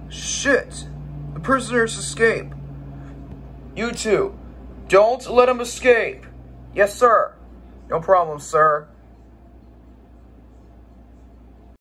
Shit! The prisoners escape. You two, don't let him escape. Yes, sir. No problem, sir.